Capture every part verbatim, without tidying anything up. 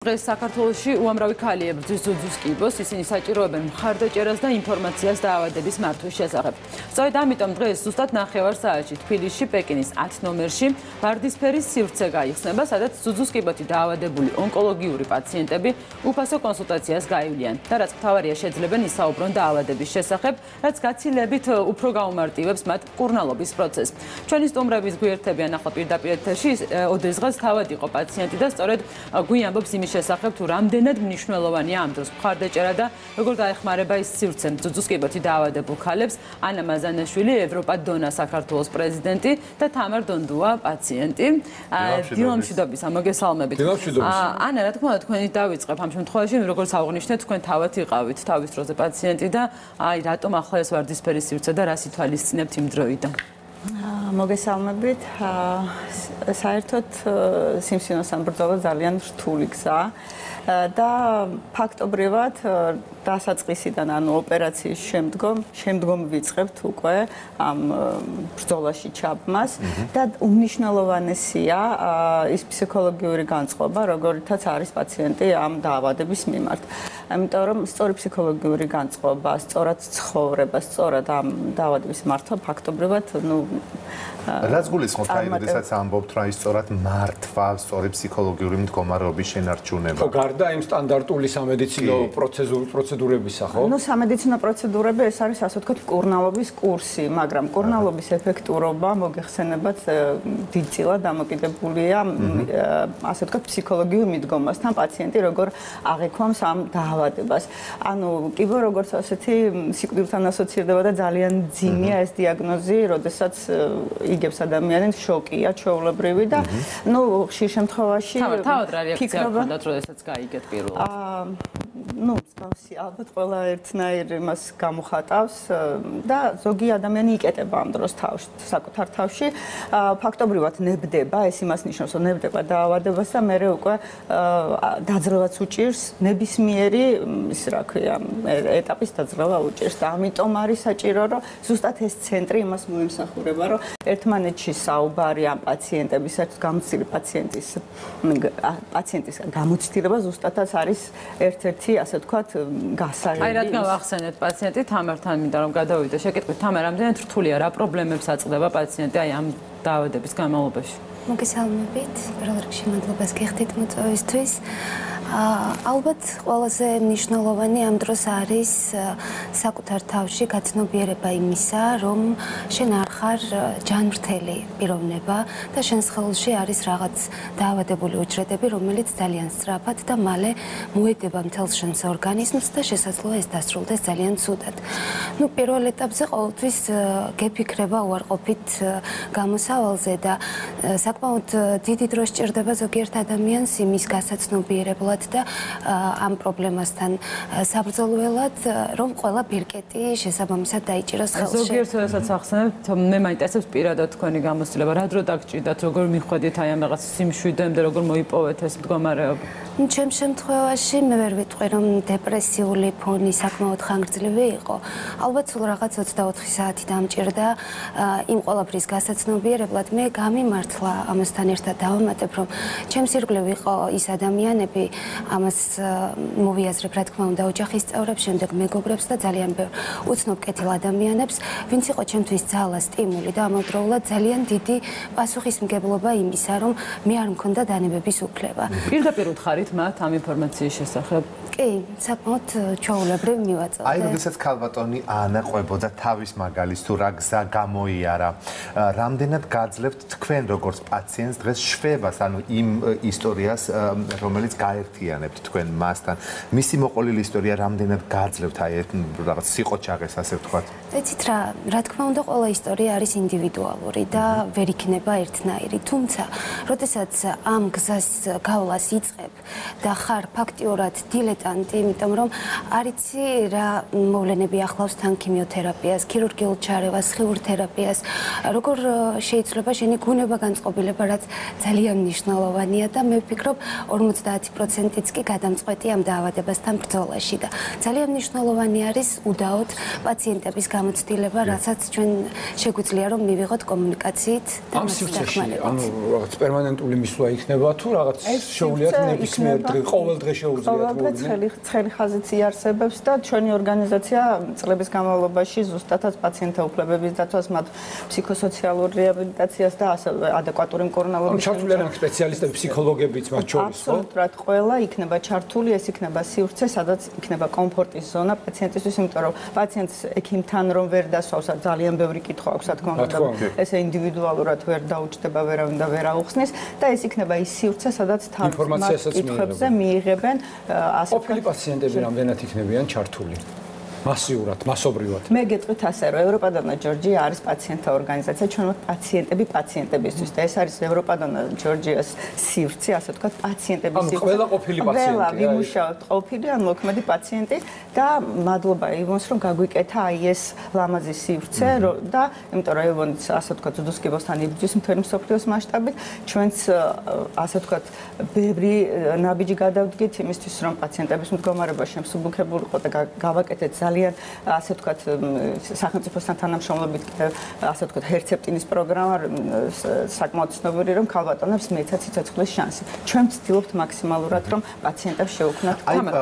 დღეს საქართველოში უამრავი ქალი ებრძვის ძუძუს კიბოს, ისინი საჭიროებენ მხარდაჭერას და ინფორმაციას დაავადების მართვის შესახებ. სწორედ ამიტომ დღეს ზუსტად ნახევარ საათში თბილისში პეკინის ათ ნომერში ვარდისფერის სივრცე გაიხსნება, სადაც ძუძუს კიბოთი დაავადებული ონკოლოგიური პაციენტები უფასო კონსულტაციას გაივლიან და რაც მთავარია შეძლებენ ისაუბრონ დაავადების შესახებ, რაც გაცილებით უფრო გაუმარტივებს მათ მკურნალობის პროცესს. ჩვენი სტუმრების გვერდებიან ახლა პირდაპირ ეთერში ოდესღაც თავად იყო პაციენტი და სწორედ გვიამბობს იმის შესახებ თუ რამდენად მნიშვნელოვანია ამ დროს მხარდაჭერა და როგორ გაეხმარება ის სივრცე ძუძუს კიბოთი დაავადებულ ქალებს. ანა მაზანაშვილი, ევროპა დონა საქართველოს პრეზიდენტი და თამარ დონდუა პაციენტი. დილამშვიდობისა, მოგესალმებით. ანა, რა თქმა უნდა, თქვენით დავიწყებ ამ შემთხვევაში, როგორც აღნიშნეთ, თქვენ თავად იყავით თავის დროზე პაციენტი და აი რატომ ახლა ეს ვარდისფერის სივრცე და რას ითვალისწინებთ იმ დროიდან? მოგესალმებით. საერთოდ სიმსივნოსთან ბრძოლა ძალიან რთული გზა და ფაქტობრივად დასაწყისიდან, ანუ ოპერაციის შემდგომ, შემდგომ ვიწყებთ უკვე ამ ბრძოლაში ჩაბმას და უმნიშვნელოვანესია ის ფსიქოლოგიური განწყობა, როგორითაც არის პაციენტი ამ დაავადების მიმართ. ამიტომ რომ სწორი ფსიქოლოგიური განწყობა, სწორად ცხოვრება, სწორად ამ დაავადების მართვა ფაქტობრივად, ну, რაც გულისხმობთ, აი, როდესაც ამბობთ, რა ის სწორად მართვა, სწორი ფსიქოლოგიური მდგომარეობის შენარჩუნება. ხო, გარდა იმ სტანდარტული სამედიცინო პროცედურებისა, ხო? ну, სამედიცინო პროცედურები ეს არის, ასე ვთქვათ, მკურნალობის კურსი, მაგრამ მკურნალობის ეფექტურობა მოგეხსენებათ დიდწილად დამოკიდებულია, ასე ვთქვათ, ფსიქოლოგიურ მიდგომასთან პაციენტი როგორ აღიქვამს ამ დაავადებას. ანუ კიბო როგორც ასეთი სიკვდილთან ასოცირდება და ძალიან ძიმია ეს დიაგნოზი, როდესაც იგებს ადამიანებს შოკია ჩვეულებრივი და ну, ხშირ შემთხვევაში თავად რა რეაქცია ჰქონდათ, როდესაც გაიგეთ პირველად? აა ну, მსგავსი ალბათ ყველა ერთნაირ იმას გამოხატავს და ზოგი ადამიანი იკეტება ამ დროს თავში, საკუთარ თავში. ფაქტობრივად ნებდება, ეს იმას ნიშნავს, რომ ნებდება დაავადებას და მე უკვე დაძრევაც უჭირს, ნებისმიერი ის რა ქვია, ეტაპის დაძრევა უჭირს და ამიტომ არის საჭირო, რომ ზუსტად ეს ცენტრი იმას მოიმსახურება, რომ ერთმანეთში საუბარი ამ პაციენტების, გამოცდილი პაციენტის პაციენტის გამოცდილება ზუსტადაც არის ერთ-ერთი, ასე ვთქვათ, გასაღები. აი, რადგან ვახსენეთ პაციენტი თამართან, მინდა რომ გადავიდე შეკითხვით, თამარ, რამდენად რთულია, რა პრობლემებს აწყდება პაციენტი აი ამ დაავადების განმავლობაში? მოგესალმებით, პირველ რიგში მადლობას გიხდით მოწვევისთვის. ალბათ ყველაზე მნიშვნელოვანი ამ დროს არის საკუთარ თავში გაცნობიერება იმისა, რომ შენ არ ხარ ჯანმრთელი პიროვნება და შენს ხელში არის რაღაც დაავადებული უჯრედები, რომელიც ძალიან სწრაფად და მალე მოედება მთელს შენს ორგანიზმს და შესაძლოა ეს დასრულდეს ძალიან ცუდად. ну, პირველ ეტაპზე ყოველთვის გეფიქრება უარყოფით გამოსავალზე და საკმაოდ დიდი დრო სჭირდება ზოგიერთ ადამიანს იმის გასაცნობიერებლად და ამ პრობლემასთან საბრძოლველად, რომ ყველა ბირკეტი შესაბამისად დაიჭიროს ხელში. ზოგიერთ როდესაც ახსენებთ, მე მაინტერესებს პირადად თქვენი გამოცდილება, რა დრო დაგჭირდათ, როგორ მიხვედით აი ამ რაღაც სიმშვიდემდე, როგორ მოიპოვეთ ეს მდგომარეობა? ჩემ შემთხვევაში მე ვერ ვიტყვი, რომ დეპრესიული ფონი საკმაოდ ხანგრძლივი იყო. ალბათ სულ რაღაც ოცდაოთხი საათი დამჭირდა იმ ყველაფრის გასაცნობიერებლად. მე გამიმართლა ამასთან ერთად დავამატებ, რომ ჩემს ირგვლივ იყო ის ადამიანები, ამას მოვიაზრებ, რა თქმა უნდა, ოჯახის წევრებს, შემდეგ მეგობრებს და ძალიან ბევრ უცნობ კეთილ ადამიანებს, ვინც იყო ჩემთვის ძალა, სტიმული და ამავდროულად ძალიან დიდი პასუხისმგებლობა იმისა, რომ მე არ მქონდა დანებების უფლება. პირდაპირ უთხარით მათ ამ ინფორმაციის შესახებ? კი, საკმაოდ ჩვეულებრივ მივაწოდე. აი, როდესაც ქალბატონი ანა ყვებოდა თავის მაგალითს თუ რა გზა გამოიარა, რამდენად გაძლევთ თქვენ როგორც პაციენტს დღეს შვებას, ანუ იმ ისტორიას, რომელიც გაერთიანებთ თქვენ მასთან. მისი მოყოლილი ისტორია რამდენად გაძლევთ აი რაღაც სიყოჩაღეს, ასე ვთქვათ? ეცით რა, რა თქმა უნდა, ყველა ისტორია არის ინდივიდუალური და ვერ იქნება ერთნაირი. თუმცა, როდესაც ამ გზას გავლას იწყებ და ხარ ფაქტიურად დილეტანტი, იმიტომ რომ არიცი რა მოვლენები ახლავს თან ქიმიოთერაპიას, ქირურგიულ ჩარევას, სხიურ თერაპიას, როგორ შეიძლება შენი გუნება განწყობილება, რაც ძალიან მნიშვნელოვანია და მე ვფიქრობ ორმოცდაათი პროცენტიც კი გადამწყვეტი ამ დაავადებასთან ბრძოლაში და ძალიან მნიშვნელოვანი არის უდაოდ პაციენტების გამოცდილება, რასაც ჩვენ შეგვიძლია რომ მივიღოთ კომუნიკაციით და ამ სივრცეში, ანუ რაღაც პერმანენტული მისვლა იქნება თუ რაღაც შეუძლიათ ნებისმიერი ნებისმიერ დღე ყოველ დღე შეუძლიათ ყოველ დღე ცხელი ცხელი ხაზიც იარსებებს და ჩვენი ორგანიზაცია წლების განმავლობაში ზუსტადაც პაციენტთა უფლებების დაცვას, მათ ფსიქოსოციალურ რეაბილიტაციას და ასევე ადეკვატური მკურნალობის ჩართული არიან სპეციალისტები, ფსიქოლოგებიც მათ შორის, ხო? აბსოლუტურად ყველა იქნება ჩართული, ეს იქნება სივრცე, სადაც იქნება კომფორტის ზონა პაციენტისთვის, იმიტომ რომ პაციენტს ექიმთან რომ ვერ დასვავს, ძალიან ბევრი კითხვა აქვს, რა თქმა უნდა, ესე ინდივიდუალურად ვერ დაუჯდება, ვერავინ და ვერ აუხსნის და ეს იქნება ის სივრცე, სადაც თავის კითხვებზე მიიღებენ ასე ყოფილი პაციენტები რამდენად იქნებიან ჩართული? მასიურად, მასობრივად. მე გეტყვით ასე, რომ ევროპადონა ჯორჯია არის პაციენტთა ორგანიზაცია, ჩვენ ვართ პაციენტები პაციენტებისთვის და ეს არის ევროპადონა ჯორჯიას სივრცე, ასე ვთქვათ, პაციენტების სივრცე. ანუ ყველა ყოფილი პაციენტი. ყველა ვიმუშავებთ ყოფილი, ან მოქმედი პაციენტი და მადლობა ივონს, რომ გაგვიკეთა აი ეს ლამაზი სივრცე და იმიტომ რომ ივონიც ასე ვთქვათ, ზუდოსკიბოსთან იბრძვის მთელი მსოფლიოს მასშტაბით, ჩვენც ასე ვთქვათ, ბევრი ნაბიჯი გადავდგით იმისთვის, რომ პაციენტების მდგომარეობა შემსუბუქებულიყო და გავაკეთეთ ძალიან ასე ვთქვათ სახელმწიფოსთან თანამშრომლობით ასე ვთქვათ ჰერცეპტინის პროგრამა საკმაოდ ცნობილი რომ ქალბატონებს მეცათ სიცოცხლის შანსი. ჩვენ ვცდილობთ მაქსიმალურად რომ პაციენტებს შევუქმნათ.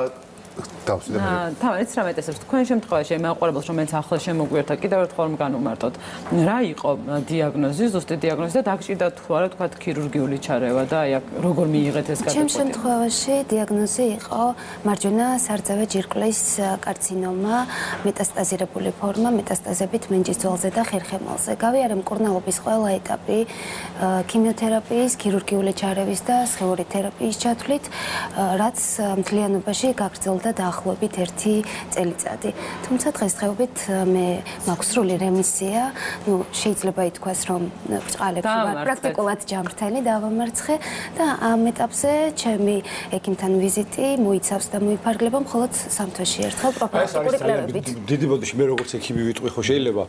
თამარიც რა მეტესებს თქვენ შემთხვევაში მეუყურებელს რომელიც ახლა შემოგვიერთდა კიდევ ერთხელ რომ განუმარტოთ რა იყო დიაგნოზი ზუსტი დიაგნოზი და დაგჭირდა თუ არა თქვა ქირურგიული ჩარევა და აი როგორ მიიღეთ ეს გადაწყვეტილება? ჩემ შემთხვევაში დიაგნოზი იყო მარჯვენა სარწავე ჯირკვლის კარცინომა, მეტასტაზირებული ფორმა, მეტასტაზებით მენჯის ძვალზე და ხერხემალზე. გავიარე მკურნალობის ყველა ეტაპი, ქიმიოთერაპიის, ქირურგიული ჩარევის და სხეული თერაპიის ჩათვლით, რაც მთლიანობაში გაგრძელდა დაახლოებით ერთი წელიწადი. თუმცა დღესდღეობით მე მაქვს სრული რემისია, ну შეიძლება ითქვას რომ ბჭყალებში ვარ პრაქტიკულად ჯამრთელი დავამარცხე და ამ ეტაპზე ჩემი ექიმთან ვიზიტი მოიცავს და მოიფარგლება მხოლოდ სამ თვეში ერთხელ პროფილაქტიკური კვლევებით. დიდი ბოდიში მე როგორც ექიმი ვიტყვი ხო შეიძლება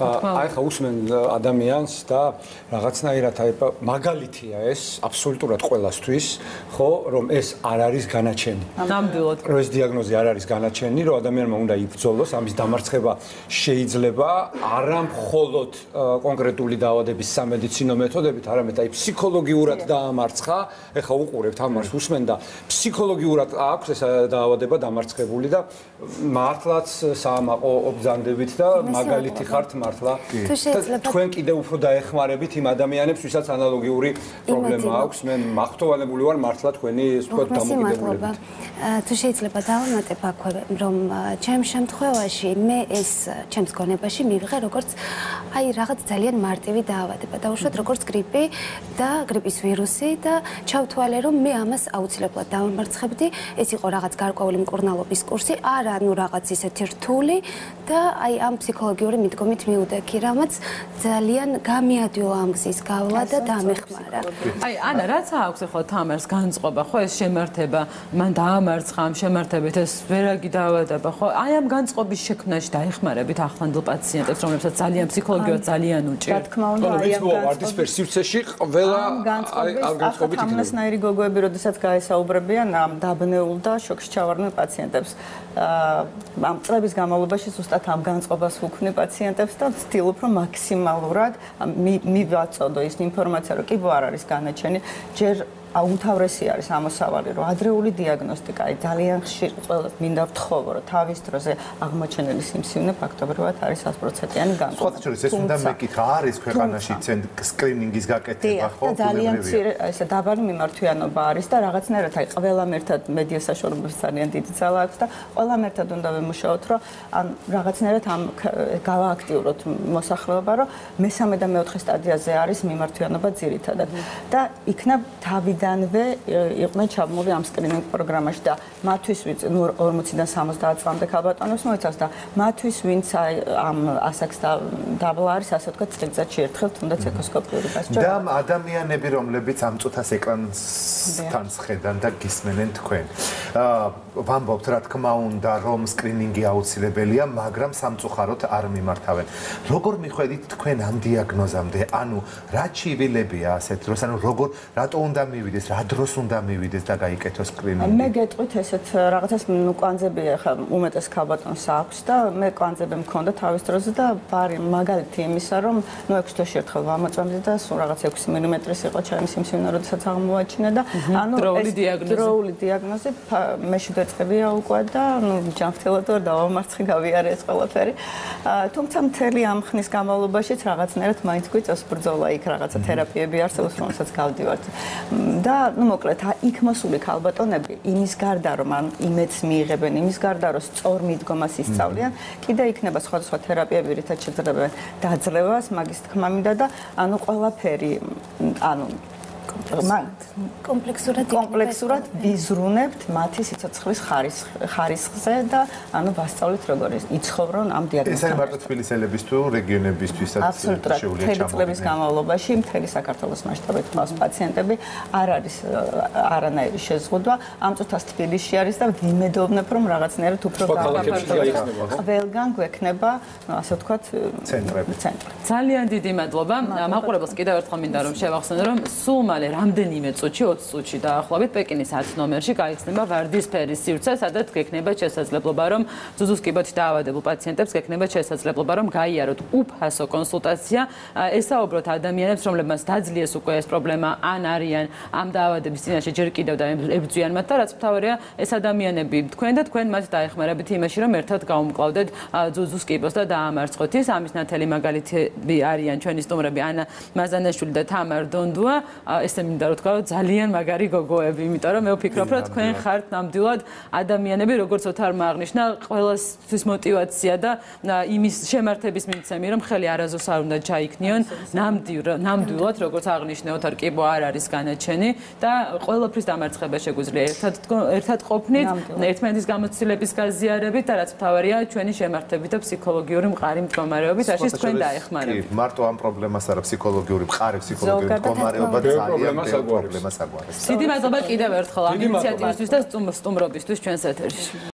აი ხა უსმენ ადამიანს და რაღაცნაირად აი მაგალითია ეს აბსოლუტურად ყველასთვის ხო რომ ეს არ არის განაჩენი. ნამდვილად რომ ეს დიაგნოზი არ არის განაჩენი, რომ ადამიანმა უნდა იბრძოლოს, ამის დამარცხება შეიძლება არა მხოლოდ კონკრეტული დაავადების სამედიცინო მეთოდებით, არამედ აი ფსიქოლოგიურად დაამარცხა. ეხლა უყურებთ ამას უსმენ და ფსიქოლოგიურად აქვს ეს დაავადება დამარცხებული და მართლაც საამაყო ობძანდებით და მაგალითი ხართ მართლა. თქვენ კიდევ უფრო დაეხმარებით იმ ადამიანებს, ვისაც ანალოგიური პრობლემა აქვს. მე მახტოვანებული ვარ მართლა თქვენი ეს თქვა დამოკიდებულებით. თუ შეიძლება დავამატებ აქვე რომ ჩემ შემთხვევაში მე ეს ჩემს გონებაში მივიღე როგორც აი რაღაც ძალიან მარტივი დაავადება და უშუალოდ როგორც გრიპი და გრიპის ვირუსი და ჩავთვალე რომ მე ამას აუცილებლად დავამარცხებდი ეს იყო რაღაც გარკვეული მკურნალობის კურსი არა ნუ რაღაც ისეთი რთული და აი ამ ფსიქოლოგიური მიდგომით მივდექი რამაც ძალიან გამიადვილა ამ გზის გავლა და დამეხმარა აი ანა რაც აქვს ახლა თამარს განწყობა ხო ეს შემართება მან დაამარცხა ამ შემართებით ეს ვერაგი დაავადება ხო აი ამ განწყობის შექმნაში დაეხმარებით ახლანდელ პაციენტებს რომლებსაც ძალიან ფსიქოლოგიურად ძალიან უჭირთ რა თქმა უნდა აი ამ განწყობის სივრცეში ყველა აი ამ განწყობით ამასნაირი გოგოები როდესაც გაესაუბრებიან ამ დაბნეულ და შოკში ჩავარდნილ პაციენტებს ამ წლების განმავლობაში ზუსტად ამ განწყობას ვუქმნი პაციენტებს და ვცდილობ რომ მაქსიმალურად მივაწოდო ის ინფორმაცია რომ კი ბო არ არის განაჩენი ჯერ აუმთავრესი არის ამოსავალი რომ ადრეული დიაგნოსტიკა აი ძალიან ხშირ ყველა მინდა ვთხოვო რომ თავის დროზე აღმოჩენილი სიმსივნე ფაქტობრივად არის sto პროცენტიანი განწყობა. სხვათა შორის ეს უნდა მეკითხა არის ქვეყანაში სკრინინგის გაკეთება ხო? ძალიან მცირე ესე დაბალი მიმართვიანობა არის და რაღაცნაირად აი ყველამ ერთად მედია საშუალებებს ძალიან დიდი ძალა აქვს და ყველამ ერთად უნდა ვიმუშაოთ რომ ან რაღაცნაირად ამ გავააქტიუროთ მოსახლეობა რომ მესამე და მეოთხე სტადიაზე არის მიმართვიანობა ძირითადად და იქნებ თავი დანვე იყვნენ ჩაბმული ამ სკრინინგ პროგრამაში და მათთვის ვინც ნუ ორმოციდან სამოცდაათ წლამდე ქალბატონებს მოიცავს და მათთვის ვინც აი ამ ასაკს დაბლა არის ასე ვთქვათ წელიწადში ერთხელ თუნდაც ეკოსკოპიური გასწორება და ადამიანები რომლებიც ამ წუთას ეკრანსთან ხედან და გისმენენ თქვენ ვამბობთ რა თქმა უნდა რომ სკრინინგი აუცილებელია მაგრამ სამწუხაროდ არ მიმართავენ როგორ მიხვედით თქვენ ამ დიაგნოზამდე ანუ რა ჩივილებია ასეთ დროს ანუ როგორ რატო უნდა მივიდეთ მივიდეს, რა დროს უნდა მივიდეს და გაიკეთოს სკრინინგი? მე გეტყვით ესეთ რაღაცას, ნუ კვანძები ახლა უმეტეს ქალბატონს აქვს და მე კვანძები მქონდა თავის დროზე და ბარი მაგალითი იმისა, რომ ნუ ექვსი თვეში ერთხელ ვამოწმებდი და სულ რაღაც ექვსი მილიმეტრის იყო ჩემი სიმსივნა, როდესაც აღმოვაჩინა და ანუ დროული დიაგნოზი. დროული დიაგნოზი მეშვიდე წელია უკვე და ნუ ჯანმრთელად ვარ დავამარცხე, გავიარე ეს ყველაფერი. თუმცა მთელი ამ ხნის განმავლობაშიც რაღაცნაირად მაინც გვიწევს ბრძოლა იქ რაღაცა თერაპიები არსებობს, რომელსაც გავდივართ. და ნუ მოკლედ იქ მოსული ქალბატონები იმის გარდა რომ ან იმედს მიიღებენ, იმის გარდა რომ სწორ მიდგომას ისწავლიან, კიდე იქნება სხვადასხვა თერაპიები, რითაც შეძლებენ დაძლევას, მაგის თქმა მინდა და ანუ ყველაფერი ანუ კომპლექსურად კომპლექსურად ვიზრუნებთ მათი სიცოცხლის ხარისხზე და ანუ ვასწავლით როგორ იცხოვრონ ამ დიაგნოზთან. ეს არის მარტო თბილისელების თუ რეგიონებისთვისაც შეუძლია ჩამოვიდნენ. წლების განმავლობაში მთელი საქართველოს მასშტაბით ყავს პაციენტები, არ არის არანაირი შეზღუდვა. ამ წუთას თბილისში არის და ვიმედოვნებ რომ რაღაცნაირად უფრო გაიფართოვა. ყველგან გვექნება, ასე ვთქვათ, ცენტრები. ძალიან დიდი მადლობა. მაყურებელს კიდევ ერთხელ მინდა რომ შევახსენო რომ სულ მალე რამდენიმე წუთში, ოცი წუთში დაახლოებით პეკინის ათი ნომერში გაიხსნება ვარდისფერის სივრცე, სადაც გექნება შესაძლებლობა, რომ ძუძუს კიბოთი დაავადებულ პაციენტებს გექნება შესაძლებლობა, რომ გაიაროთ უფასო კონსულტაცია. ესაუბროთ ადამიანებს, რომლებმაც დაძლიეს უკვე ეს პრობლემა, ან არიან ამ დაავადების წინაშე ჯერ კიდევ და ებრძვიან მათ და რაც მთავარია, ეს ადამიანები თქვენ და თქვენ მათ დაეხმარებით იმაში, რომ ერთად გაუმკლავდეთ ძუძუს კიბოს და დაამარცხოთ ის. ამის ნათელი მაგალითები არიან ჩვენი სტუმრები ანა მაზანაშვილი და თამარ დონდუა. ესე მინდა რომ თქვა, ძალიან მაგარი გოგოები, იმიტომ რომ მე ვფიქრობ, რომ თქვენ ხართ ნამდვილად ადამიანები, როგორც ოთარმა აღნიშნა, ყველასთვის мотиваცია და იმის შემართების მიცემი, რომ ხელი არაზოს არ უნდა ჩაიქნიონ, ნამდვილად, როგორც აღნიშნა ოთარ კიბო არ არის განაჩენი და ყველაფრის დამარცხება შეგვიძლია ერთად ერთად ყოფნით, ერთმანეთის გამოცდილების გაზიარებით და რაც მთავარია, ჩვენი შემართებით და ფსიქოლოგიური მყარი მდგომარეობით, რაშიც თქვენ დაეხმარებით. მარტო ამ პრობლემას არა, ფსიქოლოგიური მყარი, ფსიქოლოგიური მდგომარეობა ძალიან პრობლემას აგვარებს. დიდი მადლობა კიდევ ერთხელ ამ ინიციატივისთვის და სტუმრობისთვის ჩვენს ეთერში.